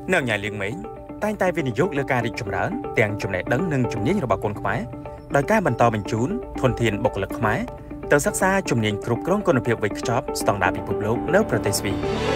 Nếu nhà liên mỹ, tay viên dục lơ ca đi chùm rỡn, tiền chùm này đấng nâng chùm nhí rồi bảo con khmái. Đòi ca bần to bình chún, thuần thiền bộc lực khmái. Từ sắc xa chùm nhìn group grong con phiệp với shop, stong đá bị bục lốc nếu protest.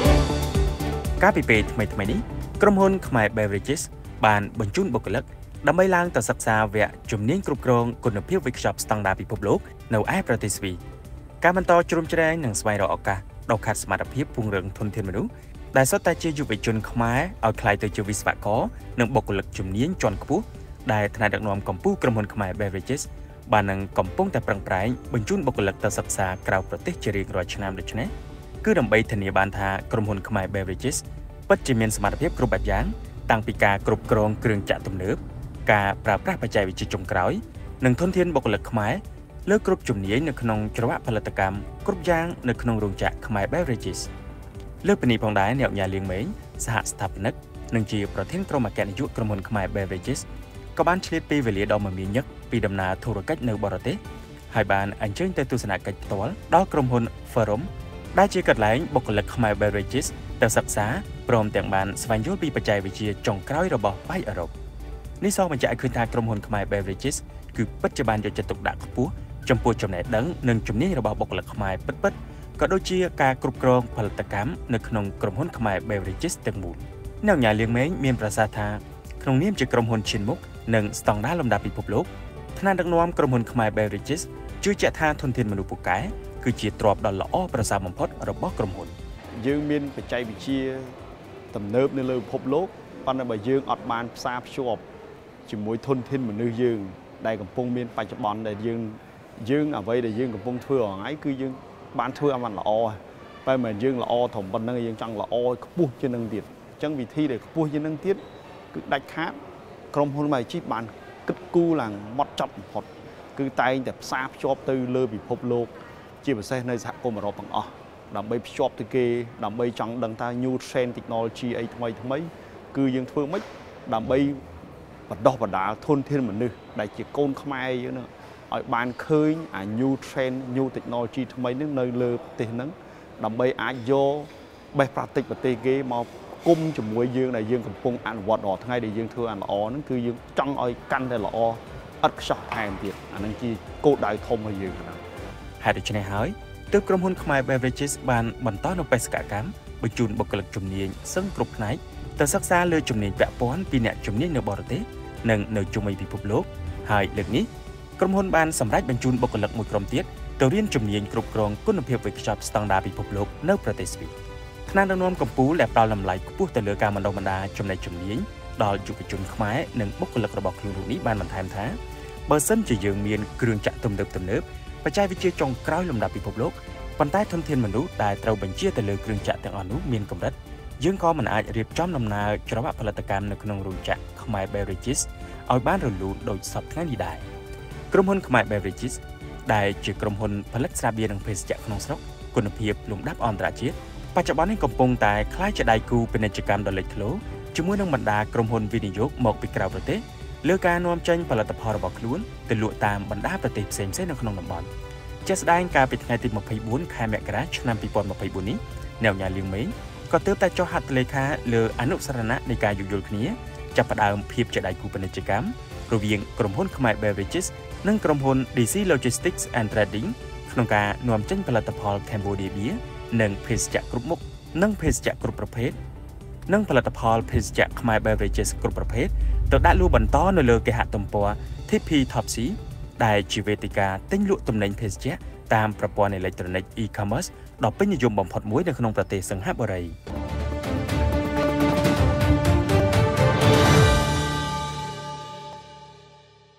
Cá bị bệt mày ní,ក្រុមហ៊ុន Khmer Beverages បានបញ្ជូនបុគ្គលិកដើម្បីឡើងទៅសិក្សាវគ្គជំនាញគ្រប់គ្រងគុណភាព Workshop ស្តង់ដារពិភពលោកនៅឯប្រទេសស្វីសការបន្តជ្រោមជ្រែងនិងស្វែងរកឱកាសដ៏ខាត់សមត្ថភាពពង្រឹងធនធានមនុស្សដែលសុទ្ធតែជាយុវជនខ្មែរឲ្យក្លាយទៅជាវិស្វករនិងបុគ្គលិកជំនាញជាន់ខ្ពស់ដែលថ្នាក់ដឹកនាំកម្ពុជាក្រុមហ៊ុន Khmer Beverages បាននឹងកំពុងតែប្រឹងប្រែងបញ្ជូនបុគ្គលិកទៅសិក្សាក្រៅប្រទេសជារៀងរាល់ឆ្នាំដូច្នេះគឺដើម្បីធានាបានថាក្រុមហ៊ុន Khmer Beveragesពិតជាមានសមត្ថភាពគ្រប់បែបយ៉ាងតាំងពីការគ្រប់គ្រងគ្រឿងចក្រទំនើបការប្រើប្រាស់បច្ចេកវិទ្យាចុងក្រោយនិងធនធានបុគ្គលិកខ្មែរលើគ្រប់ជំនាញនៅក្នុងច្រវាក់ផលិតកម្មគ្រប់យ៉ាងនៅក្នុងរោងចក្រ Khmer Beverages លើពីនេះផងដែរអ្នកញាលៀងម៉េងសហស្ថាបនិកនិងជាប្រធានក្រុមអគ្គនាយកក្រុមហ៊ុន Khmer Beverages ក៏បានឆ្លៀតពេលវេលាដ៏មមាញឹកពីដំណើរធុរកិច្ចនៅបរទេសហើយបានអញ្ជើញទៅទស្សនកិច្ចផ្ទាល់ដល់ក្រុមហ៊ុន Forum ដែលជាកន្លែងបុគ្គលិក Khmer Beverages ទៅសិក្សាព្រមទាំងបានស្វែងយល់ពីបច្ចេកវិទ្យាចុងក្រោយរបស់ប៉ៃអឺរ៉ុបនេះសងបញ្ជាក់ឲ្យឃើញថាក្រុមហ៊ុន Khmer Beverages គឺពិតជាបានយកចិត្តទុកដាក់ខ្ពស់ចំពោះចំណេះដឹងនិងជំនាញរបស់បុគ្គលិកខ្មែរពិតៗក៏ដូចជាការគ្រប់គ្រងផលិតកម្មនៅក្នុងក្រុមហ៊ុន Khmer Beverages ទាំងមូលអ្នកញ៉ាលៀងម៉េងមានប្រសាសន៍ថាក្នុងនាមជាក្រុមហ៊ុនឈានមុខនិងស្តង់ដារលំដាប់ពិភពលោកថ្នាក់ដឹកនាំក្រុមហ៊ុន Khmer Beverages ជឿជាក់ថាធនធានមនុស្សពូកែគឺជាទ្រព្យដ៏ល្អប្រសើរបំផុតរបស់ក្រុមហ៊ុនយើងមានបច្ចេកវិទ្យាទំនើបនៅលើពិភពលោកប៉ុន្តែបើយើងអត់បានផ្សារភ្ជាប់ជាមួយធនធានមនុស្សយើងដែលកំពុងមានបច្ចុប្បន្នដែលយើងអ្វីដែលយើងកំពុងធ្វើរាល់ថ្ងៃគឺយើងបានធ្វើឲ្យมันល្អតែមិនយើងល្អត្រឹមប៉ុណ្្នឹងយើងចង់ល្អខ្ពស់ជាងនឹងទៀតអញ្ចឹងវិធីដែលខ្ពស់ជាងនឹងទៀតគឺដាច់ខាតក្រុមហ៊ុន Magic បានគិតគូរឡើងម៉ត់ចត់បំផុតគឺតែងតែផ្សារភ្ជាប់ទៅលើពិភពលោកជាពិសេសនៅសហគមន៍អឺរ៉ុបទាំងអស់ដើម្បីភ្ជាប់ទៅគេដើម្បីចង់ដឹងថា new trend technology អីថ្មីគឺយើងធ្វើម៉េចដើម្បីបណ្ដោះបណ្ដាលធនធានមនុស្សដែលជាកូនខ្មែរយើងនឹងឲ្យបានឃើញអា new trend new technology ថ្មីនឹងនៅលើប្រទេសហ្នឹងដើម្បីអាចយក best practice ប្រទេសគេមកគុំជាមួយយើងដែលយើងកំពុងអនុវត្តរាល់ថ្ងៃដែលយើងធ្វើអាល្អហ្នឹងគឺយើងចង់ឲ្យកាន់តែល្អឥតខ្ចោះថែមទៀតអាហ្នឹងជាគោលដៅធំរបស់យើងហ្នឹងហេតុដូច្នេះហើយទើបក្រុមហ៊ុន Khmer Beverages បានបន្តនៅបេសកកម្មបញ្ជូនបុគ្គលិកជំនាញសឹងគ្រប់ផ្នែកទៅសិក្សាលើជំនាញពាក់ព័ន្ធពីអ្នកជំនាញនៅបរទេសនិងនៅជុំវិញពិភពលោកហើយលើកនេះក្រុមហ៊ុនបានសម្រេចបញ្ជូនបុគ្គលិកមួយក្រុមទៀតទៅរៀនជំនាញគ្រប់គ្រងគុណភាពវេចខ្ចប់ស្តង់ដារពិភពលោកនៅប្រទេសស្វីសថ្នាក់ដឹកនាំកម្ពុជាដែលផ្ដល់តម្លៃខ្ពស់ទៅលើការបណ្ដុះបណ្ដាលចំណេះជំនាញដល់យុវជនខ្មែរនិងបុគ្គលិករបស់ខ្លួននេះបានបន្ថែមថាបើសិនជាយើងមានគ្រឿងចក្រទំនើបបច្ចេកវិទ្យាចុងក្រោយលំដាប់ពិភពលោកប៉ុន្តែធនធានមនុស្សដែលត្រូវបញ្ជាទៅលើគ្រឿងចក្រទាំងអស់នោះមានកម្រិតយើងក៏មិនអាចរៀបចំដំណើរច្រវាក់ផលិតកម្មនៅក្នុងរោងចក្រ Khmer Beverages ឲ្យបានរលូនដូចសពថ្ងៃនេះដែរក្រុមហ៊ុន Khmer Beverages ដែលជាក្រុមហ៊ុនផលិតស្រាបៀរនិងភេសជ្ជៈក្នុងស្រុកគុណភាពលំដាប់អន្តរជាតិបច្ចុប្បន្ននេះកំពុងតែក្លាយជាដៃគូពាណិជ្ជកម្មដ៏លេចធ្លោជាមួយនឹងបណ្ដាក្រុមហ៊ុនវិនិយោគមកពីក្រៅប្រទេសលើការនាំចេញផលិតផលរបស់ខ្លួនទៅលក់តាមបណ្ដាប្រទេសផ្សេងៗនៅក្នុងតំបន់ជាស្ដែងកាលពីថ្ងៃទី24ខែមករាឆ្នាំ2024នេះអ្នកញ៉ាលៀងម៉េងក៏ទើបតែចុះហត្ថលេខាលើអនុសារណៈនៃការយោគយល់គ្នាចាប់ផ្ដើមភាពជាដៃគូពាណិជ្ជកម្មរវាងក្រុមហ៊ុន Khmer Beverages និងក្រុមហ៊ុន DC Logistics and Trading ក្នុងការនាំចេញផលិតផល Cambodia Beer និងភេសជ្ជៈគ្រប់មុខនិងភេសជ្ជៈគ្រប់ប្រភេទនិងផលិតផលភេសជ្ជៈ Khmer Beverages គ្រប់ប្រភេទទៅដាក់លក់បន្តនៅលើគេហទំព័រ TP Topsy ដែលជាវេទិកាទិញលក់ទំនិញភេសជ្ជៈតាមប្រព័ន្ធអេឡិចត្រូនិក e-commerce ដ៏ពេញនិយមបំផុតមួយនៅក្នុងប្រទេសសិង្ហបុរី